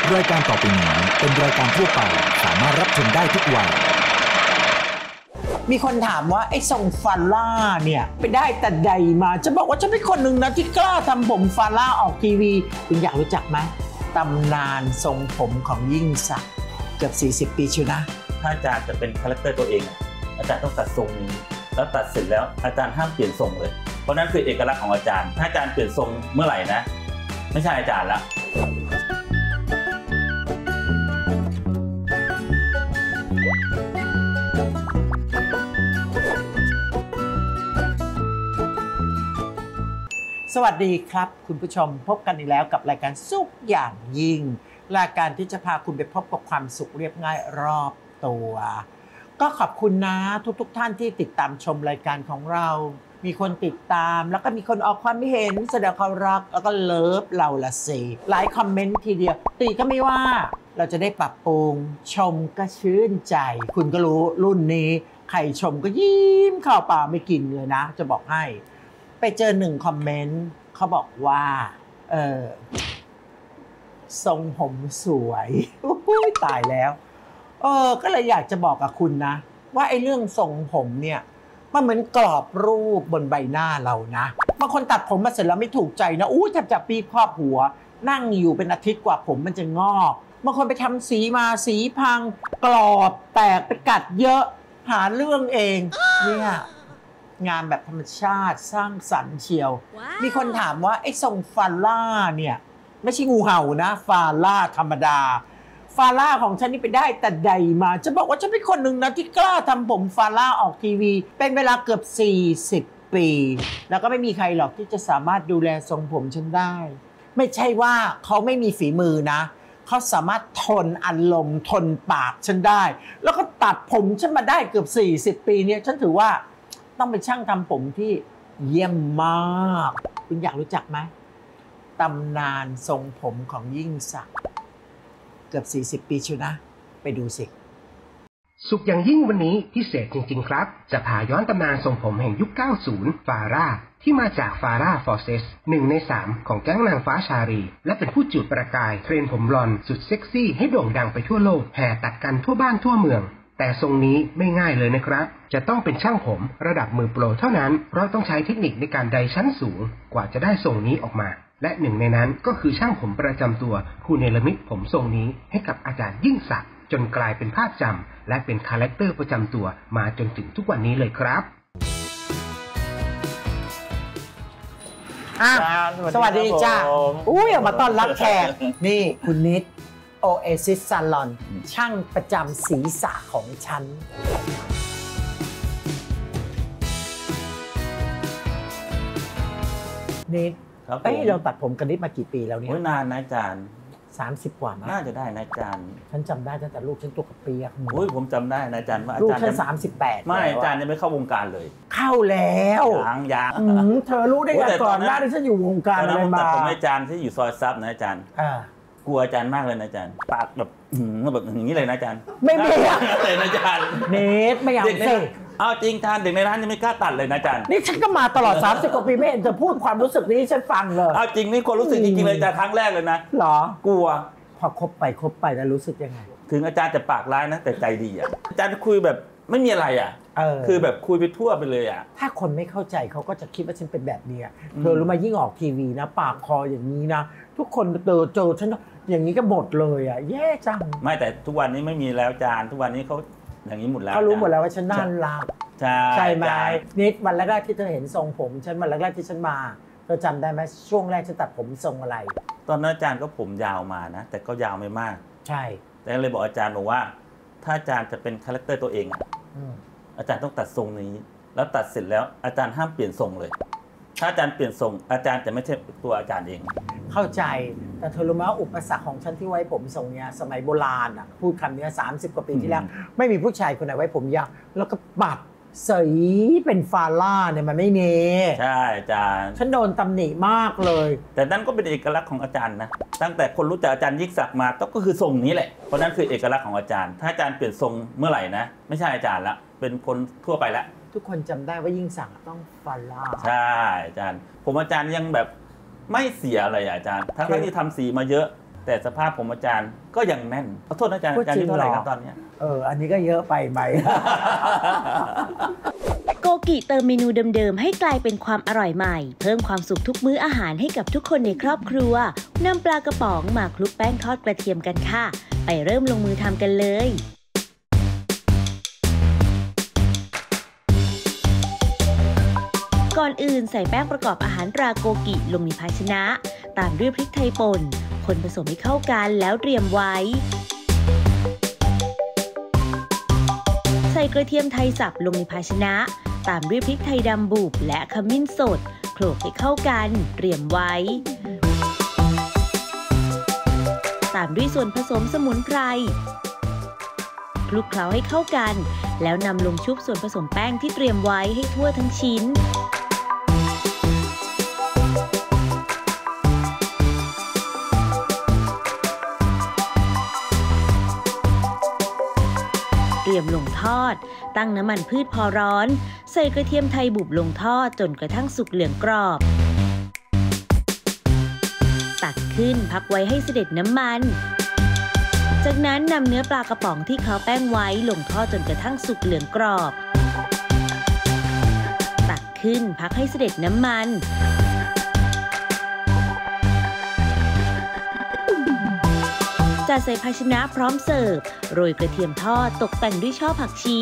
รายการต่อไปนี้เป็นรายการทั่วไปสามารถรับชมได้ทุกวัยมีคนถามว่าไอ้ทรงฟาร่าเนี่ยไปได้แต่ใดมาจะบอกว่าฉันเป็นคนหนึ่งนะที่กล้าทำผมฟาร่าออกทีวีคุณอยากรู้จักไหมตำนานทรงผมของยิ่งศักดิ์เกือบ40 ปีชิวนะถ้าอาจารย์จะเป็นคาแรคเตอร์ตัวเองอาจารย์ต้องตัดทรงนี้แล้วตัดเสร็จแล้วอาจารย์ห้ามเปลี่ยนทรงเลยเพราะนั่นคือเอกลักษณ์ของอาจารย์ถ้าอาจารย์เปลี่ยนทรงเมื่อไหร่นะไม่ใช่อาจารย์ละสวัสดีครับคุณผู้ชมพบกันอีกแล้วกับรายการสุขอย่างยิ่งรายการที่จะพาคุณไปพบกับความสุขเรียบง่ายรอบตัวก็ขอบคุณนะทุกท่านที่ติดตามชมรายการของเรามีคนติดตามแล้วก็มีคนออกความเห็นแสดงความรักแล้วก็เลิฟเราละสิหลายคอมเมนต์ทีเดียวตีก็ไม่ว่าเราจะได้ปรับปรุงชมก็ชื่นใจคุณก็รู้รุ่นนี้ใครชมก็ยิ้มข้าวเปล่าไม่กินเลยนะจะบอกให้ไปเจอ1 คอมเมนต์เขาบอกว่าทรงผมสวยตายแล้วก็เลยอยากจะบอกกับคุณนะว่าไอ้เรื่องทรงผมเนี่ยมันเหมือนกรอบรูปบนใบหน้าเรานะบางคนตัดผมมาเสร็จแล้วไม่ถูกใจนะแทบจะปีครอบหัวนั่งอยู่เป็นอาทิตย์กว่าผมมันจะงอกบางคนไปทำสีมาสีพังกรอบแตกไปกัดเยอะหาเรื่องเองเนี่ยงานแบบธรรมชาติสร้างสรรค์เชียว มีคนถามว่าไอ้ทรงฟาร่าเนี่ยไม่ใช่งูเห่านะฟาร่าธรรมดาฟาร่าของฉันนี่ไปได้แต่ใดมาจะบอกว่าฉันเป็นคนหนึ่งนะที่กล้าทำผมฟาร่าออกทีวีเป็นเวลาเกือบ40 ปีแล้วก็ไม่มีใครหรอกที่จะสามารถดูแลทรงผมฉันได้ไม่ใช่ว่าเขาไม่มีฝีมือนะเขาสามารถทนอารมณ์ทนปากฉันได้แล้วก็ตัดผมฉันมาได้เกือบ40 ปีเนี่ยฉันถือว่าต้องเป็นช่างทำผมที่เยี่ยมมากคุณอยากรู้จักไหมตำนานทรงผมของยิ่งศักดิ์เกือบ40 ปีชิวนะไปดูสิสุขอย่างยิ่งวันนี้พิเศษจริงๆครับจะพาย้อนตำนานทรงผมแห่งยุค 90 ฟาร่าที่มาจากฟาร่าฟอร์เซส1 ใน 3ของแก๊งนางฟ้าชารีและเป็นผู้จุดประกายเทรนผมบลอนด์สุดเซ็กซี่ให้โด่งดังไปทั่วโลกแห่ตัดกันทั่วบ้านทั่วเมืองแต่ทรงนี้ไม่ง่ายเลยนะครับจะต้องเป็นช่างผมระดับมือโปรเท่านั้นเพราะต้องใช้เทคนิคในการไดชั้นสูงกว่าจะได้ทรงนี้ออกมาและหนึ่งในนั้นก็คือช่างผมประจำตัวผู้เนรมิตผมทรงนี้ให้กับอาจารย์ยิ่งศักดิ์จนกลายเป็นภาพจำและเป็นคาแรคเตอร์ประจำตัวมาจนถึงทุกวันนี้เลยครับสวัสดีจ้าอยากมาต้อนรับแขกนี่คุณนิดOasis Salon ช่างประจำศีรษะของฉันนิดเราตัดผมกันนิดมากี่ปีแล้วเนี่ยนานนะอาจารย์ 30 กว่าน่าจะได้นะอาจารย์ฉันจำได้ตั้งแต่ลูกฉันตัวกระเปียกผมจำได้นะอาจารย์ว่าลูกฉัน38 ไม่อาจารย์ยังไม่เข้าวงการเลยเข้าแล้วยังเธอรู้ได้ไงก่อนหน้าที่ฉันอยู่วงการอะไรมาผมอาจารย์ที่อยู่ซอยซับนะอาจารย์กลัวอาจารย์มากเลยนะอาจารย์ปากแบบอย่างนี้เลยนะอาจารย์ไม่มีเลยนะอาจารย์เนทไม่อยากเซ่เอาจริงอาจารย์เด็กในร้านยังไม่กล้าตัดเลยนะอาจารย์นี่ฉันก็มาตลอด30 กว่าปีไม่เห็นจะพูดความรู้สึกนี้ฉันฟังเลยเอาจริงนี่คนรู้สึกจริงๆเลยอาจารย์ครั้งแรกเลยนะหรอกลัวพอคบไปแล้วรู้สึกยังไงถึงอาจารย์จะปากร้ายนะแต่ใจดีอ่ะอาจารย์คุยแบบไม่มีอะไรอ่ะคือแบบคุยไปทั่วไปเลยอ่ะถ้าคนไม่เข้าใจเขาก็จะคิดว่าฉันเป็นแบบนี้เธอรู้ไหมยิ่งออกทีวีนะปากคออย่างนี้นะทุกคนเจอฉันอย่างนี้ก็หมดเลยอ่ะแย่จังไม่แต่ทุกวันนี้ไม่มีแล้วอาจารย์ทุกวันนี้เขาอย่างนี้หมดแล้วเขารู้หมดแล้วว่าฉันน่ารักใช่ไหมนิดวันแรกๆที่เธอเห็นทรงผมฉันวันแรกๆที่ฉันมาเธอจำได้ไหมช่วงแรกฉันตัดผมทรงอะไรตอนนั้นอาจารย์ก็ผมยาวมานะแต่ก็ยาวไม่มากใช่แต่เลยบอกอาจารย์บอกว่าถ้าอาจารย์จะเป็นคาแรคเตอร์ตัวเองอาจารย์ต้องตัดทรงนี้แล้วตัดเสร็จแล้วอาจารย์ห้ามเปลี่ยนทรงเลยถ้าอาจารย์เปลี่ยนทรงอาจารย์จะไม่ใช่ตัวอาจารย์เองเข้าใจแต่เธอรู้ไหมว่าอุปสรรคของฉันที่ไว้ผมทรงเนี้ยสมัยโบราณอ่ะพูดคำนี้30 กว่าปีที่แล้วไม่มีผู้ชายคนไหนไว้ผมยาวแล้วก็ปัดสีเป็นฟาร่าเนี่ยมันไม่มีใช่อาจารย์ฉันโดนตำหนิมากเลยแต่นั่นก็เป็นเอกลักษณ์ของอาจารย์นะตั้งแต่คนรู้จักอาจารย์ยิ่งศักดิ์มาก็คือทรงนี้แหละเพราะนั้นคือเอกลักษณ์ของอาจารย์ถ้าอาจารย์เปลี่ยนทรงเมื่อไหร่นะไม่ใช่อาจารย์ละเป็นคนทั่วไปละทุกคนจำได้ว่ายิ่งศักดิ์ต้องฟาร่าใช่อาจารย์ผมอาจารย์ยังแบบไม่เสียอะไรอาจารย์ทั้งที่ทำสีมาเยอะแต่สภาพผมอาจารย์ก็ยังแน่นขอโทษอาจารย์อาจารย์ที่เท่าไหร่ครับตอนนี้อันนี้ก็เยอะไปไหมโกกิเติมเมนูเดิมๆให้กลายเป็นความอร่อยใหม่เพิ่มความสุขทุกมื้ออาหารให้กับทุกคนในครอบครัวนำปลากระป๋องมาคลุกแป้งทอดกระเทียมกันค่ะไปเริ่มลงมือทำกันเลยก่อนอื่นใส่แป้งประกอบอาหารตราโกกิลงในภาชนะตามด้วยพริกไทยป่นคนผสมให้เข้ากันแล้วเตรียมไว้ใส่กระเทียมไทยสับลงในภาชนะตามด้วยพริกไทยดำบุบและขมิ้นสดโขลกให้เข้ากันเตรียมไว้ตามด้วยส่วนผสมสมุนไพรคลุกเคล้าให้เข้ากันแล้วนำลงชุบส่วนผสมแป้งที่เตรียมไว้ให้ทั่วทั้งชิ้นเตรียมลงทอดตั้งน้ำมันพืชพอร้อนใส่กระเทียมไทยบุบลงทอดจนกระทั่งสุกเหลืองกรอบตักขึ้นพักไว้ให้เสด็จน้ำมันจากนั้นนำเนื้อปลากระป๋องที่เคล้าแป้งไว้ลงทอดจนกระทั่งสุกเหลืองกรอบตักขึ้นพักให้เสด็จน้ำมันจัดใส่ภาชนะพร้อมเสิร์ฟโรยกระเทียมทอดตกแต่งด้วยช่อผักชี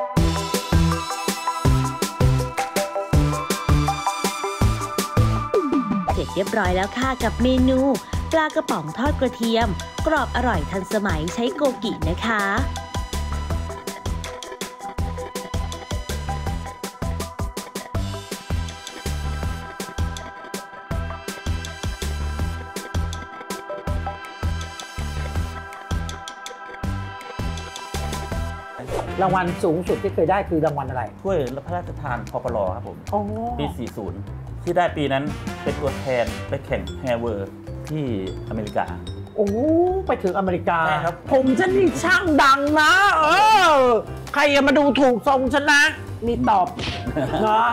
เสร็จเรียบร้อยแล้วค่ะกับเมนูปลากระป๋องทอดกระเทียมกรอบอร่อยทันสมัยใช้โกกินะคะรางวัลสูงสุดที่เคยได้คือรางวัลอะไรถ้วยพระราชทานพปลครับผมปี 40 ที่ได้ปีนั้นเป็นตัวแทนไปแข่งแฮเวอร์ที่อเมริกาไปถึงอเมริกาครับผมฉันนี่ช่างดังนะใครจะมาดูถูกทรงฉันนะมีตอบเนาะ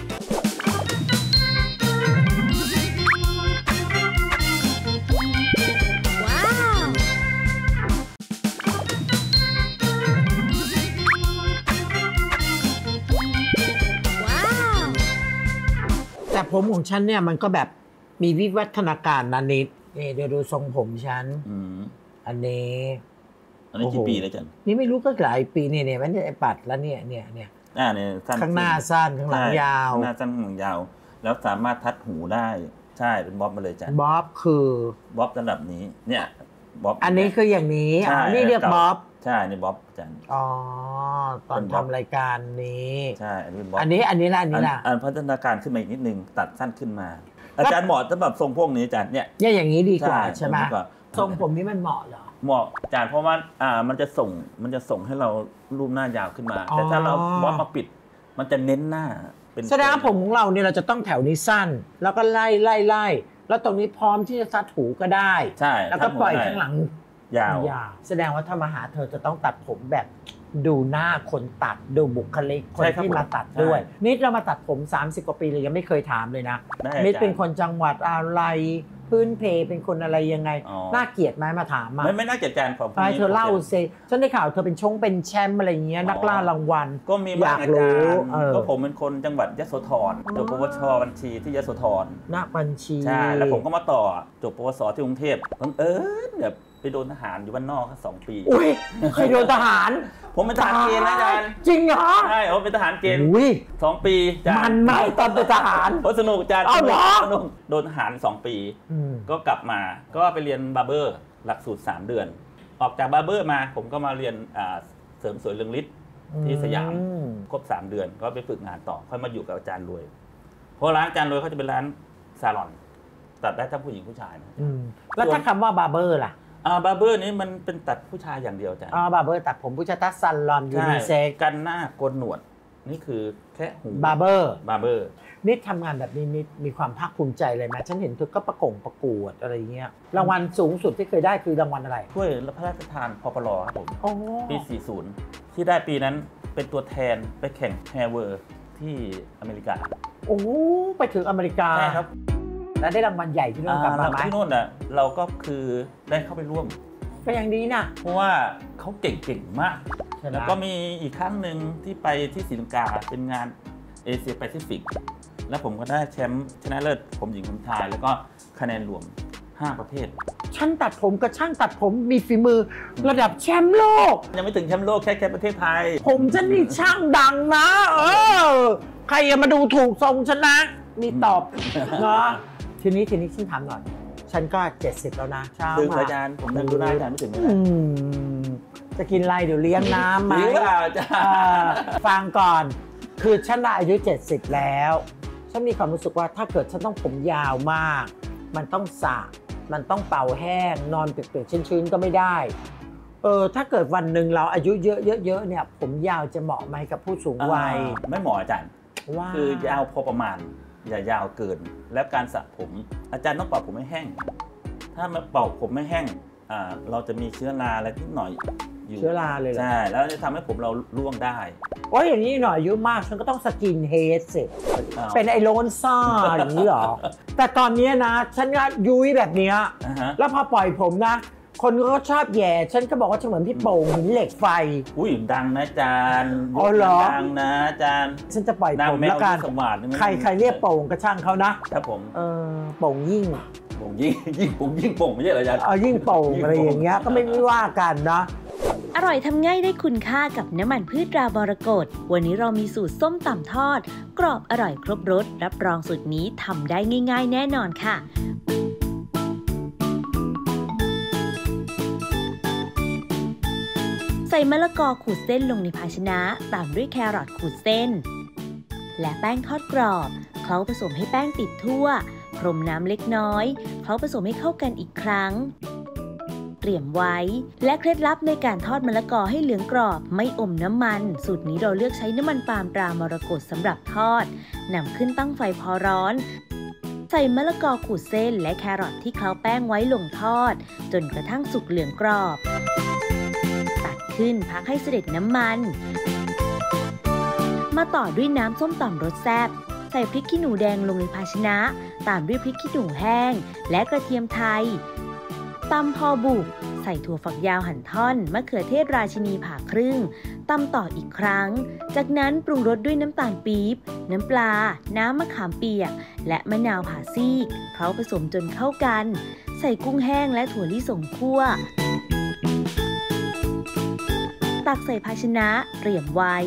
แต่ผมของฉันเนี่ยมันก็แบบมีวิวัฒนาการนะนิดนี่เดี๋ยวดูทรงผมฉันอันนี้กี่ปีแล้วจันนี่ไม่รู้ก็หลายปีเนี่ยมันจะปัดแล้วเนี่ยข้างหน้าสั้นข้างหลังยาวข้างหน้าสั้นข้างหลังยาวแล้วสามารถทัดหูได้ใช่เป็นบ๊อบมาเลยจันบ๊อบคือบ๊อบระดับนี้เนี่ยบ๊อบอันนี้คืออย่างนี้นี่เรียกบ๊อบใช่นี่บ๊อบจันตอนทำรายการนี้ใช่อันนี้ละพัฒนาการขึ้นมาอีกนิดนึงตัดสั้นขึ้นมาอาจารย์เหมาะสำหรับทรงพวกนี้อาจารย์เนี่ยอย่างนี้ดีกว่าใช่ไหมทรงผมนี้มันเหมาะเหรอเหมาะอาจารย์เพราะว่ามันจะส่งให้เรารูปหน้ายาวขึ้นมาแต่ถ้าเราบ๊อบมาปิดมันจะเน้นหน้าเป็นแสดงว่าผมของเราเนี่ยเราจะต้องแถวนี้สั้นแล้วก็ไล่แล้วตรงนี้พร้อมที่จะซัดหูก็ได้ใช่แล้วก็ปล่อยข้างหลังยาวแสดงว่าถ้ามาหาเธอจะต้องตัดผมแบบดูหน้าคนตัดดูบุคลิกคนที่มาตัดด้วยนิดเรามาตัดผม30 กว่าปีเลยยังไม่เคยถามเลยนะนิดเป็นคนจังหวัดอะไรพื้นเพเป็นคนอะไรยังไงน่าเกลียดไหมมาถามมาไม่น่าเกลียดการของเธอเล่าซิฉันได้ข่าวเธอเป็นเป็นแชมป์อะไรเงี้ยนักล่ารางวัลก็มีบ้างอาจารย์ก็ผมเป็นคนจังหวัดยโสธรจบปวชบัญชีที่ยโสธรนักบัญชีใช่แล้วผมก็มาต่อจบปวสที่กรุงเทพแบบไปโดนทหารอยู่บ้านนอก2 ปีอุ้ยเคยโดนทหารผมเป็นทหารเกณฑ์นะอาจารย์จริงเหรอใช่ผมเป็นทหารเกณฑ์2 ปีมันไม่ตอนเป็นทหารสนุกอาจารย์สนุกโดนทหาร2 ปีก็กลับมาก็ไปเรียนบาร์เบอร์หลักสูตร3 เดือนออกจากบาร์เบอร์มาผมก็มาเรียนเสริมสวยเรืองฤทธิ์ที่สยามครบ3 เดือนก็ไปฝึกงานต่อค่อยมาอยู่กับอาจารย์รวยเพราะร้านอาจารย์รวยเขาจะเป็นร้านซาลอนตัดได้ทั้งผู้หญิงผู้ชายนะแล้วถ้าคำว่าบาร์เบอร์ล่ะบาร์เบอร์นี้มันเป็นตัดผู้ชายอย่างเดียวจ้ะบาร์เบอร์ตัดผมผู้ชายตัดซัลลอนยูนิเซ็กกันหน้าโกนหนวดนี่คือแค่หูบาร์เบอร์นิดทำงานแบบนี้นิดมีความภาคภูมิใจเลยไหมฉันเห็นเธอก็ประกวดอะไรเงี้ยรางวัลสูงสุดที่เคยได้คือรางวัลอะไรถ้วยพระราชทานพปลครับผมปี 40 ที่ได้ปีนั้นเป็นตัวแทนไปแข่งแฮเวอร์ที่อเมริกาไปถึงอเมริกาใช่ครับแล้วได้รางวัลใหญ่ที่นู่นกลับมาไหมที่นู่นอ่ะเราก็คือได้เข้าไปร่วมก็ยังดีนะเพราะว่าเขาเก่งมากใช่ไหมแล้วก็มีอีกครั้งหนึ่งที่ไปที่ศรีลังกาเป็นงานเอเชียแปซิฟิกแล้วผมก็ได้แชมป์ชนะเลิศผมหญิงผมชายแล้วก็คะแนนรวม5 ประเภทช่างตัดผมกับช่างตัดผมมีฝีมือระดับแชมป์โลกยังไม่ถึงแชมป์โลกแค่ประเทศไทยผมฉันนี่ช่างดังนะใครอย่ามาดูถูกทรงฉันนะมีตอบเนาะทีนี้ฉันถามหน่อยฉันก็70แล้วนะเช้าถึงมาอาจารย์ผมนั่งดูได้อาจารย์ไม่ถึงเลยจะกินอะไรเดี๋ยวเลี้ยงน้ำไหมหรือเปล่าอาจารย์ฟังก่อนคือฉันอายุ70แล้วฉันมีความรู้สึกว่าถ้าเกิดฉันต้องผมยาวมากมันต้องสระมันต้องเป่าแห้งนอนเปียกๆชื้นๆก็ไม่ได้ถ้าเกิดวันหนึ่งเราอายุเยอะๆเนี่ยผมยาวจะเหมาะไหมกับผู้สูงวัยไม่เหมาะอาจารย์ว่าคือยาวพอประมาณอย่ายาวเกินแล้วการสระผมอาจารย์ต้องเป่าผมให้แห้งถ้ามาเป่าผมไม่แห้งเราจะมีเชื้อราอะไรนิดหน่อยอยู่เชื้อราเลยเหรอใช่แล้วจะทำให้ผมเราร่วงได้โอ้ยอย่างนี้หน่อยอายุมากฉันก็ต้องสกินเฮดสิอ้าวเป็นไอโลนซ่าอย่างนี้เหรอ แต่ตอนนี้นะฉันก็ยุ้ยแบบเนี้ยอ่าฮะแล้วพอปล่อยผมนะ คนก็ชอบแย่ฉันก็บอกว่าฉันเหมือนพี่โป่งหินเหล็กไฟอุ้ยดังนะอาจารย์อ๋อเหรอดังนะอาจารย์ฉันจะปล่อยนางผมแมแล้ว วกันที่สวัสดิ์นี่ใครเรียกโป่งก็ช่างเขานะครับผมโป่งยิ่งผมยิ่งผมยิ่งโป่งไม่ใช่เหรออาจารย์ยิ่งโป่งอะไรอย่างเงี้ยก็ไม่ว่ากันนะอร่อยทำง่ายได้คุณค่ากับน้ำมันพืชตราบรกตวันนี้เรามีสูตรส้มตำทอด กรอบอร่อยครบรสรับรองสูตรนี้ทำได้ง่ายๆแน่นอนค่ะ ใส่มะละกอขูดเส้นลงในภาชนะตามด้วยแครอทขูดเส้น และแป้งทอดกรอบเคล้าผสมให้แป้งติดทั่วพรมน้ำเล็กน้อยเคล้าผสมให้เข้ากันอีกครั้งเตรียมไว้และเคล็ดลับในการทอดมะละกอให้เหลืองกรอบไม่อมน้ำมันสูตรนี้เราเลือกใช้น้ำมันปาล์มตรามรกตสำหรับทอดนำขึ้นตั้งไฟพอร้อนใส่มะละกอขูดเส้นและแครอทที่เคล้าแป้งไว้ลงทอดจนกระทั่งสุกเหลืองกรอบตักขึ้นพักให้เสด็จน้ำมันมาต่อด้วยน้ำส้มตำรสแซ่บใส่พริกขี้หนูแดงลงในภาชนะตามด้วยพริกขี้หนูแห้งและกระเทียมไทยตำพอบุกใส่ถั่วฝักยาวหั่นท่อนมะเขือเทศราชินีผ่าครึ่งตำต่ออีกครั้งจากนั้นปรุงรสด้วยน้ำตาลปี๊บน้ำปลาน้ำมะขามเปียกและมะนาวผ่าซีกเคล้าผสมจนเข้ากันใส่กุ้งแห้งและถั่วลิสงคั่วตักใส่ภาชนะเตรียมไว้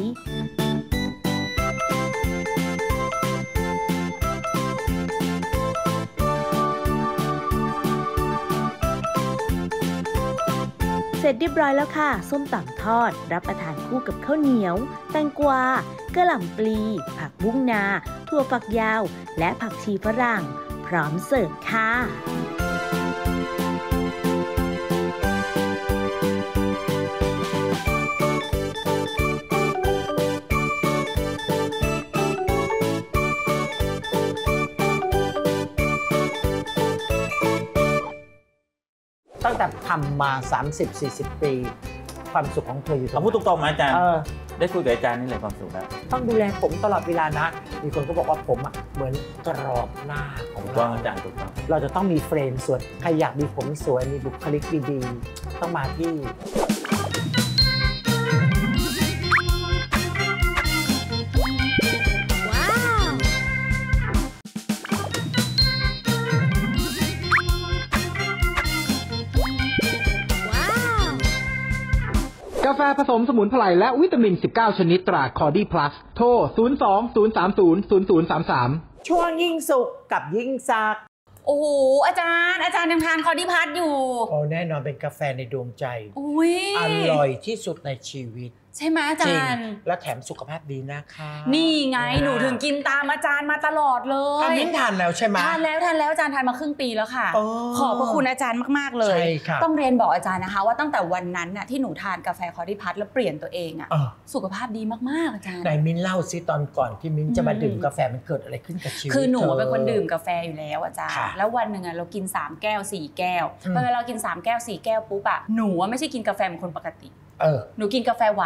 เสร็จเรียบร้อยแล้วค่ะส้มตำทอดรับประทานคู่กับข้าวเหนียวแตงกวากระหล่ำปลีผักบุ้งนาถั่วฝักยาวและผักชีฝรั่งพร้อมเสิร์ฟค่ะตั้งแต่ทำมา 30-40 ปี ความสุขของเธออยู่ตรงเอาไหพูดนตรงๆไหมอาจารย์เออได้คุยกับอาจารย์นี่เลยความสุขนะต้องดูแลผมตลอดเวลานะ มีคนก็บอกว่าผมเหมือนกรอบหน้าของถูกต้อเรางอาจารย์ถูกต้องเราจะต้องมีเฟรมสวยใครอยากมีผมสวยมีบุคลิกดีๆต้องมาที่ว้าว ว้าวกาแฟผสมสมุนไพรและวิตามิน 19 ชนิดตราคอร์ดี้พลัส โทร 02-030-0033 ช่วงยิ่งสุขกับยิ่งซักโอ้โหอาจารย์ยังทานคอร์ดิพัทอยู่โอ้แน่นอนเป็นกาแฟในดวงใจอุ้ยอร่อยที่สุดในชีวิตใช่ไหมอาจริงจารย์และแถมสุขภาพดีนะคะนี่ไงหนูถึงกินตามอาจารย์มาตลอดเลยมิ้นทานแล้วใช่ไหมทานแล้วอาจารย์ทานมาครึ่งปีแล้วค่ะโอ้ขอบพระคุณอาจารย์มากๆเลยใช่ครับต้องเรียนบอกอาจารย์นะคะว่าตั้งแต่วันนั้นน่ะที่หนูทานกาแฟคอร์ดิพัทแล้วเปลี่ยนตัวเองอ่ะเออสุขภาพดีมากๆอาจารย์ไหนมิ้นเล่าซิตอนก่อนที่มิ้นจะมาดื่มกาแฟมันเกิดอะไรขึ้นกับชีวิตคือหนูธเป็นคนดื่มกาแฟอยู่แล้วอาจารย์ค่ะแล้ววันหนึ่งอะเรากิน3 แก้ว 4 แก้วอืมพอเรากิน3 แก้ว 4 แก้วปุ๊บอะหนูอะไม่ใช่กินกาแฟเหมือนคนปกติหนูกินกาแฟหวาน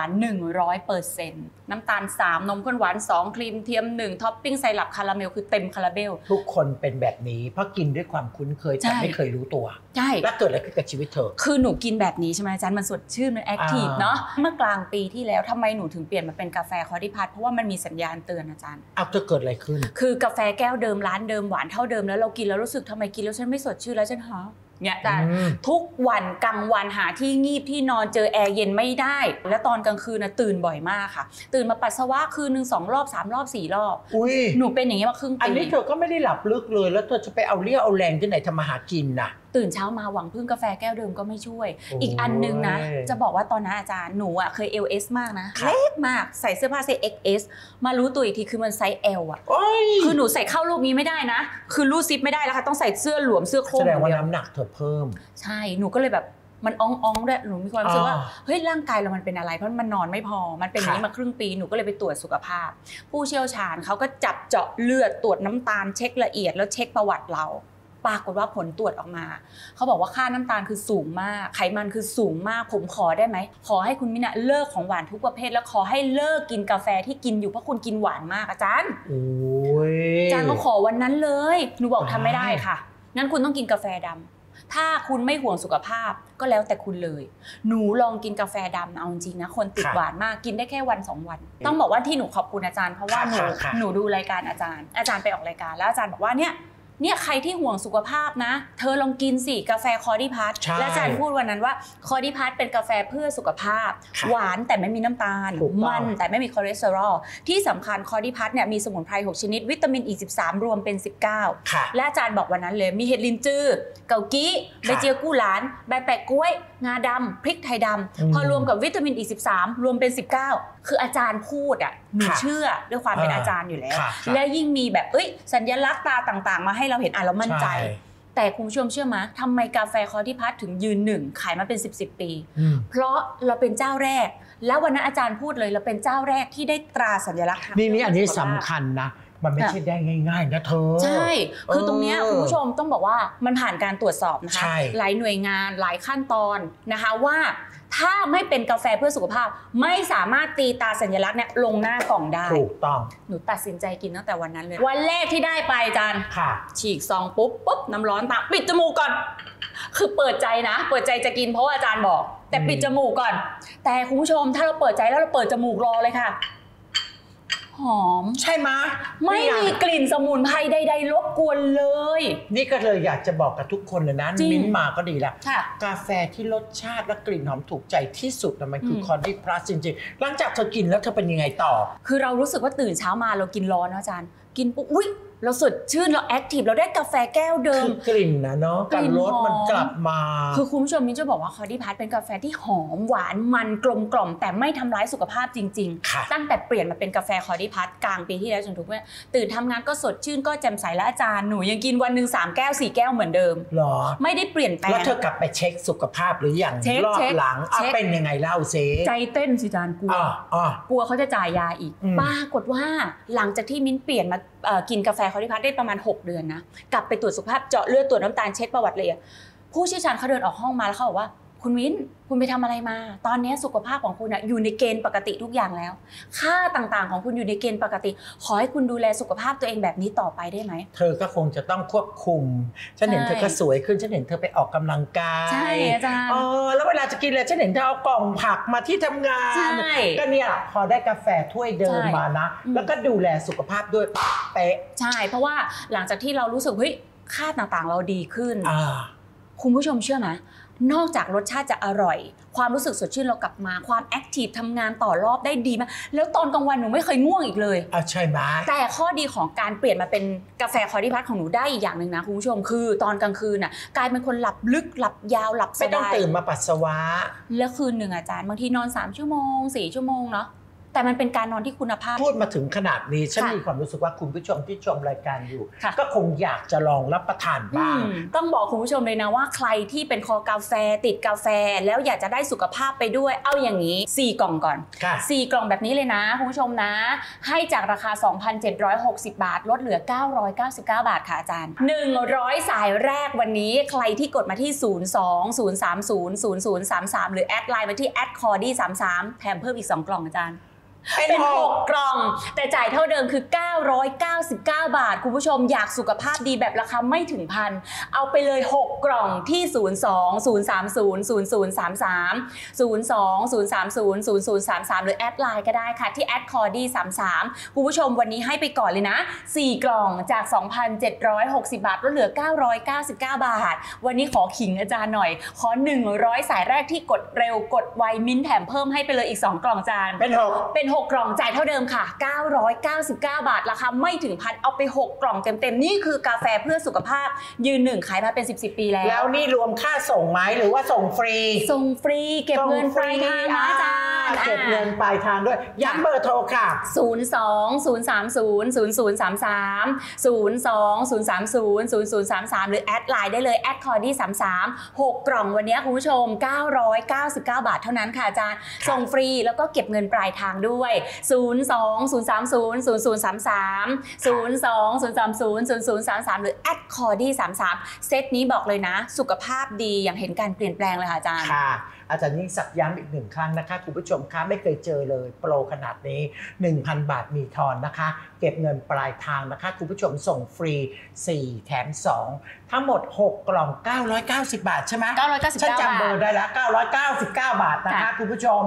100%น้ำตาล3นมข้นหวาน2ครีมเทียม1ท็อปปิ้งไซรัปคาราเมลคือเต็มคาราเบลทุกคนเป็นแบบนี้เพราะกินด้วยความคุ้นเคยแต่ไม่เคยรู้ตัวใช่แล้วเกิดอะไรขึ้นกับชีวิตเธอคือหนูกินแบบนี้ใช่ไหมอาจารย์มันสดชื่นมันแอคทีฟเนาะเมื่อกลางปีที่แล้วทำไมหนูถึงเปลี่ยนมาเป็นกาแฟคอร์ดิพัทเพราะว่ามันมีสัญญาณเตือนอาจารย์เอาจะเกิดอะไรขึ้นคือกาแฟแก้วเดิมร้านเดิมหวานเท่าเดิมแล้วเรากินแล้วรู้สึกทำไมกินแล้วฉันไม่สดชื่นแล้วฉันหาเนี่ยแต่ทุกวันกลางวันหาที่งีบที่นอนเจอแอร์เย็นไม่ได้แล้วตอนกลางคืนนะตื่นบ่อยมากค่ะตื่นมาปัสสาวะคืนนึง2 รอบ3 รอบ4 รอบหนูเป็นอย่างนี้มาครึ่งปีอันนี้เธอก็ไม่ได้หลับลึกเลยแล้วเธอจะไปเอาเรี่ยวเอาแรงที่ไหนทำมาหากินน่ะตื่นเช้ามาหวังพึ่งกาแฟแก้วเดิมก็ไม่ช่วยอีกอันนึงนะจะบอกว่าตอนนั้นอาจารย์หนูอ่ะเคย LS มากนะเล็กมากใส่เสื้อผ้าไซส์ XS มารู้ตัวอีกทีคือมันไซส์ L อ่ะคือหนูใส่เข้ารูปนี้ไม่ได้นะคือรูดซิปไม่ได้แล้วค่ะต้องใส่เสื้อหลวมเสื้อโคร่งแสดงว่าน้ำหนักเธอเพิ่มใช่หนูก็เลยแบบมันอ่องด้วยหนูมีความรู้สึกว่าเฮ้ยร่างกายเรามันเป็นอะไรเพราะมันนอนไม่พอมันเป็นอย่างนี้มาครึ่งปีหนูก็เลยไปตรวจสุขภาพผู้เชี่ยวชาญเขาก็จับเจาะเลือดตรวจน้ำตาลเช็คละเอียดแล้วเช็คประวัติเราปรากฏว่าผลตรวจออกมาเขาบอกว่าค่าน้ำตาลคือสูงมากไขมันคือสูงมากผมขอได้ไหมขอให้คุณมินะเลิกของหวานทุกประเภทแล้วขอให้เลิกกินกาแฟที่กินอยู่เพราะคุณกินหวานมากอาจารย์อาจารย์ก็ขอวันนั้นเลยหนูบอกทำไม่ได้ค่ะงั้นคุณต้องกินกาแฟดำถ้าคุณไม่ห่วงสุขภาพก็แล้วแต่คุณเลยหนูลองกินกาแฟดำเอาจริงนะคนติดหวานมากกินได้แค่วัน2 วันต้องบอกว่าที่หนูขอบคุณอาจารย์เพราะว่าหนูดูรายการอาจารย์ไปออกรายการแล้วอาจารย์บอกว่าเนี่ยใครที่ห่วงสุขภาพนะเธอลองกินสิกาแฟคอร์ดิพัทและอาจารย์พูดวันนั้นว่าคอร์ดิพัทเป็นกาแฟเพื่อสุขภาพหวานแต่ไม่มีน้ำตาลมันแต่ไม่มีคอเลสเตอรอลที่สำคัญคอร์ดิพัทเนี่ยมีสมุนไพร6 ชนิดวิตามินอี13รวมเป็น19และอาจารย์บอกวันนั้นเลยมีเห็ดลินจือเกากี้ใบเจียวกู้หลานใบแปะกล้วยงาดำพริกไทยดำพอรวมกับวิตามินอี13รวมเป็น19คืออาจารย์พูดอ่ะหนูเชื่อด้วยความเป็นอาจารย์อยู่แล้วและยิ่งมีแบบสัญลักษณ์ตาต่างๆมาให้เราเห็นเรามั่นใจแต่คุณผู้ชมเชื่อไหมทำไมกาแฟคอร์ดิพัทถึงยืน1ขายมาเป็น10 ปีเพราะเราเป็นเจ้าแรกแล้ววันนั้นอาจารย์พูดเลยเราเป็นเจ้าแรกที่ได้ตราสัญลักษณ์นี่อันนี้สำคัญนะมันไม่ใช่ได้ง่ายๆนะเธอใช่คือตรงนี้คุณผู้ชมต้องบอกว่ามันผ่านการตรวจสอบนะคะหลายหน่วยงานหลายขั้นตอนนะคะว่าถ้าไม่เป็นกาแฟเพื่อสุขภาพไม่สามารถตีตาสัญลักษณ์เนี่ยลงหน้ากล่องได้ถูกต้องหนูตัดสินใจกินตั้งแต่วันนั้นเลยวันแรกที่ได้ไปอาจารย์ฉีกซองปุ๊บน้ำร้อนตามปิดจมูกก่อนคือเปิดใจนะเปิดใจจะกินเพราะว่าอาจารย์บอกแต่ปิดจมูกก่อนแต่คุณผู้ชมถ้าเราเปิดใจแล้วเราเปิดจมูกรอเลยค่ะหอมใช่ไหมไม่มีกลิ่นสมุนไพรใดๆรบกวนเลยนี่ก็เลยอยากจะบอกกับทุกคนเลยนะมิ้นมาก็ดีละกาแฟที่รสชาติและกลิ่นหอมถูกใจที่สุดมันคือคอร์ดิพลัสจริงๆหลังจากเธอกินแล้วเธอเป็นยังไงต่อคือเรารู้สึกว่าตื่นเช้ามาเรากินร้อนนะอาจารย์กินปุ๊บอุ๊ยเราสดชื่นเราแอคทีฟเราได้กาแฟแก้วเดิมกลิ่นนะเนาะกับรสมันกลับมาคือคุณผู้ชมมิ้นจะบอกว่าคอร์ดิพัทเป็นกาแฟที่หอมหวานมันกลมกล่อมแต่ไม่ทำร้ายสุขภาพจริงๆตั้งแต่เปลี่ยนมาเป็นกาแฟคอร์ดิพัทกลางปีที่แล้วจนถึงวันตื่นทำงานก็สดชื่นก็แจ่มใสและอาจารย์หนูยังกินวันนึง3 แก้ว4 แก้วเหมือนเดิมหรอไม่ได้เปลี่ยนแปลงแล้วเธอกลับไปเช็คสุขภาพหรือยังรอบหลังเป็นยังไงเล่าเซใจเต้นสิอาจารย์กลัวเขาจะจ่ายยาอีกปรากฏว่าหลังจากที่มิ้นเปลี่ยนมากินกาแฟคอร์ดิพัทได้ประมาณ6 เดือนนะกลับไปตรวจสุขภาพเจาะเลือดตรวจน้ำตาลเช็คประวัติเลยผู้เชี่ยวชาญเขาเดินออกห้องมาแล้วเขาบอกว่าคุณมิ้นคุณไปทำอะไรมาตอนนี้สุขภาพของคุณอยู่ในเกณฑ์ปกติทุกอย่างแล้วค่าต่างๆของคุณอยู่ในเกณฑ์ปกติขอให้คุณดูแลสุขภาพตัวเองแบบนี้ต่อไปได้ไหมเธอก็คงจะต้องควบคุมฉันเห็นเธอก็สวยขึ้นฉันเห็นเธอไปออกกำลังกายใช่อาจารย์แล้วเวลาจะกินอะไรฉันเห็นเธอเอากล่องผักมาที่ทำงานก็เนี่ยพอได้กาแฟถ้วยเดิมมานะแล้วก็ดูแลสุขภาพด้วยเป๊ะใช่เพราะว่าหลังจากที่เรารู้สึกเฮ้ยค่าต่างๆเราดีขึ้นคุณผู้ชมเชื่อไหมนอกจากรสชาติจะอร่อยความรู้สึกสดชื่นเรากลับมาความแอคทีฟทำงานต่อรอบได้ดีมากแล้วตอนกลางวันหนูไม่เคยง่วงอีกเลยใช่ไหมแต่ข้อดีของการเปลี่ยนมาเป็นกาแฟคอร์ดิพัทของหนูได้อีกอย่างหนึ่งนะคุณผู้ชมคือตอนกลางคืนน่ะกลายเป็นคนหลับลึกหลับยาวหลับสบายไม่ต้องตื่นมาปัสสาวะแล้วคืนหนึ่งอาจารย์บางทีนอน3 ชั่วโมง4 ชั่วโมงเนาะแต่มันเป็นการนอนที่คุณภาพพูดมาถึงขนาดนี้ฉันค่ะมีความรู้สึกว่าคุณผู้ชมที่ชมรายการอยู่ค่ะก็คงอยากจะลองรับประทานบ้างต้องบอกคุณผู้ชมเลยนะว่าใครที่เป็นคอกาแฟติดกาแฟแล้วอยากจะได้สุขภาพไปด้วยเอาอย่างนี้4กล่องก่อนค่ะ 4กล่องแบบนี้เลยนะคุณผู้ชมนะให้จากราคา 2,760 บาทลดเหลือ 999 บาทค่ะอาจารย์100สายแรกวันนี้ใครที่กดมาที่ 02-030-0033 หรือแอดไลน์มาที่@cordy33แถมเพิ่มอีก2กล่องอาจารย์เป็น6กล่องแต่จ่ายเท่าเดิมคือ999 บาทคุณผู้ชมอยากสุขภาพดีแบบราคาไม่ถึงพันเอาไปเลย6กล่องที่ 02-030-0033 หรือแอดไลน์ก็ได้ค่ะที่@cordy33คุณผู้ชมวันนี้ให้ไปก่อนเลยนะ4กล่องจาก 2,760 บาทลดเหลือ 999 บาทวันนี้ขอขิงอาจารย์หน่อยขอ100สายแรกที่กดเร็วกดไวมิ้นท์แถมเพิ่มให้ไปเลยอีก2กล่องจานเป็น6กล่องจ่ายเท่าเดิมค่ะ999 บาทราคาไม่ถึงพันเอาไป6กล่องเต็มๆนี่คือกาแฟเพื่อสุขภาพยืนหนึ่งขายมาเป็น10 ปีแล้วแล้วนี่รวมค่าส่งไหมหรือว่าส่งฟรีส่งฟรีเก็บเงินปลายทางนะอาจารย์เก็บเงินปลายทางด้วยย้ำเบอร์โทรค่ะ 02-030-0033 02-030-0033หรือแอดไลน์ได้เลย@cordy33 6กล่องวันนี้คุณผู้ชม999 บาทเท่านั้นค่ะอาจารย์ส่งฟรีแล้วก็เก็บเงินปลายทางด้วย02-030-0033 02-030-0033หรือ@cordy33เซตนี้บอกเลยนะสุขภาพดีอย่างเห็นการเปลี่ยนแปลงเลยค่ะอาจารย์ค่ะอาจารย์ยิ่งศักดิ์ย้ำอีก1ครั้งนะคะคุณผู้ชมคะไม่เคยเจอเลยโปรขนาดนี้ 1,000 บาทมีทอนนะคะเก็บเงินปลายทางนะคะคุณผู้ชมส่งฟรี4แถม2ทั้งหมด6กล่อง990 บาทใช่ไหม 999 ฉันจำเบอร์ได้แล้ว999 บาทนะคะคุณผู้ชม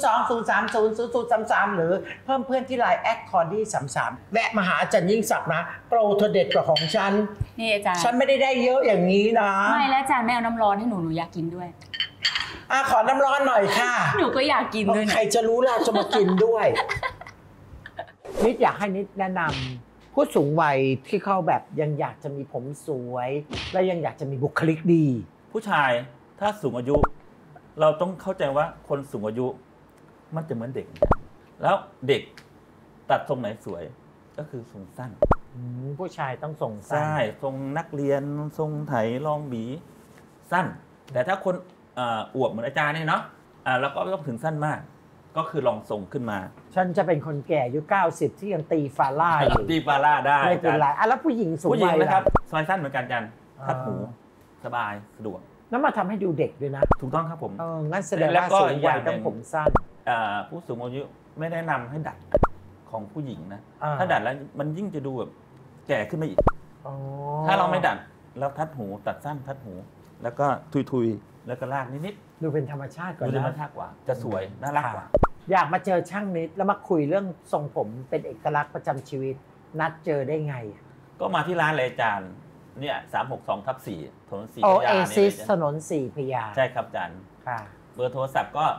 02-030-0033หรือเพิ่มเพื่อนที่ไลน์@cordy33และมาหาอาจารย์ยิ่งศักดิ์นะโปรเธอเด็ดกว่าของฉันนี่อาจารย์ฉันไม่ได้เยอะอย่างนี้นะไม่แล้วอาจารย์ไม่เอาน้ำร้อนให้หนูอยากกินด้วยขอน้ำร้อนหน่อยค่ะหนูก็อยากกินด้วยใครจะรู้เราจะมากินด้วยนิดอยากให้นิดแนะนำผู้สูงวัยที่เขาแบบยังอยากจะมีผมสวยและยังอยากจะมีบุคลิกดีผู้ชายถ้าสูงอายุเราต้องเข้าใจว่าคนสูงอายุมันจะเหมือนเด็กแล้วเด็กตัดทรงไหนสวยก็คือทรงสั้นผู้ชายต้องทรงสั้นใช่ทรงนักเรียนทรงไถรองหวีสั้นแต่ถ้าคนอวบเหมือนอาจารย์เนี่ยเนาะแล้วก็ต้องถึงสั้นมากก็คือลองทรงขึ้นมาฉันจะเป็นคนแก่อายุ90ที่ยังตีฟาร่าอยู่ตีฟาร่าได้ไม่เป็นไรแล้วผู้หญิงสูงวัยนะครับซอยสั้นเหมือนกันจันทัดหูสบายสะดวกแล้วมาทำให้ดูเด็กด้วยนะถูกต้องครับผมงั้นแสดงว่าสูงวัยต้องผมสั้นผู้สูงอายุไม่แนะนำให้ดัดของผู้หญิงนะถ้าดัดแล้วมันยิ่งจะดูแบบแก่ขึ้นมาอีกถ้าเราไม่ดัดแล้วทัดหูตัดสั้นทัดหูแล้วก็ทุยแล้วก็ลากนิดๆดูเป็นธรรมชาติกว่าดูธรรมชาติกว่าจะสวยน่ารักกว่าอยากมาเจอช่างนิดแล้วมาคุยเรื่องทรงผมเป็นเอกลักษณ์ประจำชีวิตนัดเจอได้ไงก็มาที่ร้านเลยอาจารย์เนี่ย362/4ถนน4 พญานี่ถนน4 พญาใช่ครับอาจารย์ค่ะเบอร์โทรศัพท์ก็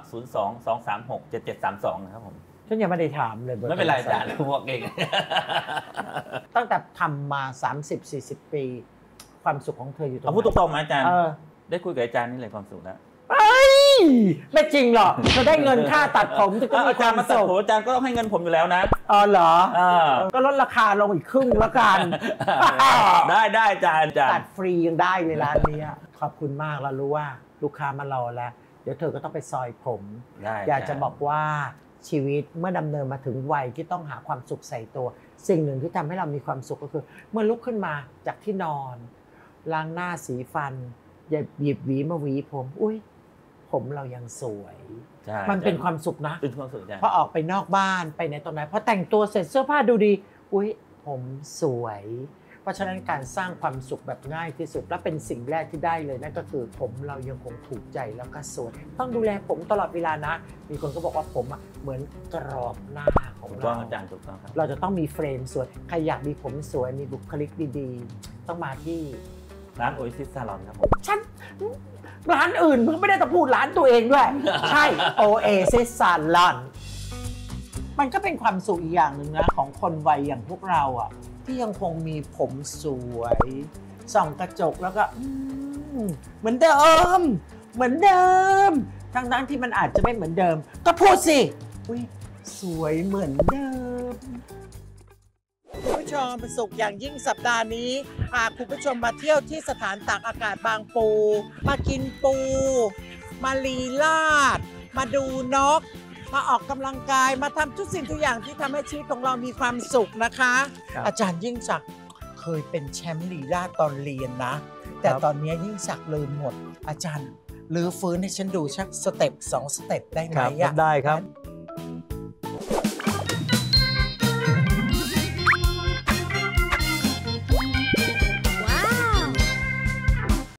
02-236-7732นะครับผมฉันยังไม่ได้ถามเลยไม่เป็นไรอาจารย์บอกเองตั้งแต่ทำมา 30-40 ปีความสุขของเธออยู่ตรงไหนพูดตรงๆไหมอาจารย์ได้คุยกับอาจารย์นี่เลยความสุขแล้วไม่จริงหรอกเธอได้เงินค่าตัดผมเธอก็มีความสุขอาจารย์ก็ต้องให้เงินผมอยู่แล้วนะเหรอก็ลดราคาลงอีกครึ่งแล้วกันได้อาจารย์ตัดฟรียังได้เลยร้านนี้ขอบคุณมากเรารู้ว่าลูกค้ามารอแล้วเดี๋ยวเธอก็ต้องไปซอยผมอยากจะบอกว่าชีวิตเมื่อดำเนินมาถึงวัยที่ต้องหาความสุขใส่ตัวสิ่งหนึ่งที่ทำให้เรามีความสุขก็คือเมื่อลุกขึ้นมาจากที่นอนล้างหน้าสีฟันอย่าหยิบหวีมาหวีผมอุ้ยผมเรายังสวยมันเป็นความสุขนะเป็นความสุขพอออกไปนอกบ้านไปไหนตรงไหนพอแต่งตัวเสร็จเสื้อผ้าดูดีอุ้ยผมสวยเพราะฉะนั้นการสร้างความสุขแบบง่ายที่สุดและเป็นสิ่งแรกที่ได้เลยนั่นก็คือผมเรายังคงถูกใจแล้วก็สวยต้องดูแลผมตลอดเวลานะมีคนก็บอกว่าผมเหมือนกรอบหน้าของเราอาจารย์ถูกต้องครับเราจะต้องมีเฟรมสวยใครอยากมีผมสวยมีบุคลิกดีๆต้องมาที่ร้านโอเอซิสซาลอนครับผมฉันร้านอื่นมึงไม่ได้ต้องพูดร้านตัวเองด้วยใช่โอเอซิสซาลอนมันก็เป็นความสุขอีกอย่างหนึ่งนะของคนวัยอย่างพวกเราที่ยังคงมีผมสวยส่องกระจกแล้วก็เหมือนเดิมทั้งที่มันอาจจะไม่เหมือนเดิมก็พูดสิอุ้ยสวยเหมือนเดิมคุณผู้ชมเป็นสุขอย่างยิ่งสัปดาห์นี้พาคุณผู้ชมมาเที่ยวที่สถานตากอากาศบางปู มากินปู มาลีลาด มาดูนก มาออกกำลังกาย มาทำทุกสิ่งทุกอย่างที่ทำให้ชีวิตของเรามีความสุขนะคะ อาจารย์ยิ่งศักดิ์เคยเป็นแชมป์ลีลาดตอนเรียนนะ แต่ตอนนี้ยิ่งศักดิ์ลืมหมด อาจารย์รื้อฟื้นให้ฉันดูสักสเต็ป2 สเต็ปได้ไหมได้ครับ